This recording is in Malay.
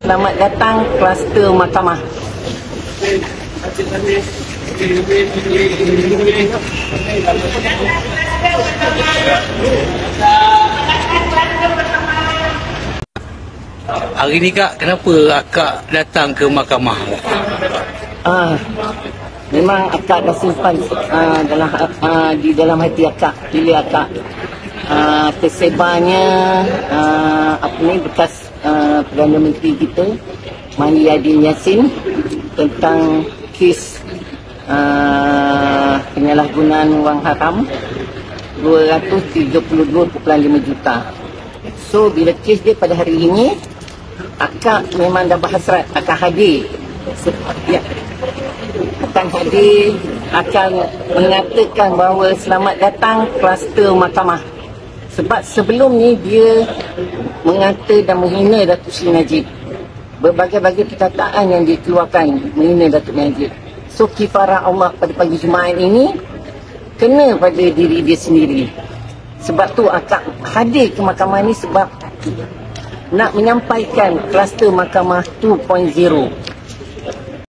Selamat datang kluster mahkamah. Hari ni Kak, kenapa akak datang ke mahkamah? Memang akak dah simpan di dalam hati akak, bila akak tersebarnya bekas Perdana Menteri kita Mahdi Yadin Yassin tentang kes penyalahgunaan wang haram 232.5 juta. So bila kes dia pada hari ini, akak memang dah berhasrat akan hadir. Akan hadir, akan mengatakan bahawa selamat datang kluster mahkamah. Sebab sebelum ni dia mengata dan menghina Datuk Seri Najib. Berbagai-bagai perkataan yang dikeluarkan menghina Datuk Najib. So kifarah Allah pada pagi Jumaat ini kena pada diri dia sendiri. Sebab tu akak hadir ke mahkamah ni sebab nak menyampaikan kluster mahkamah 2.0.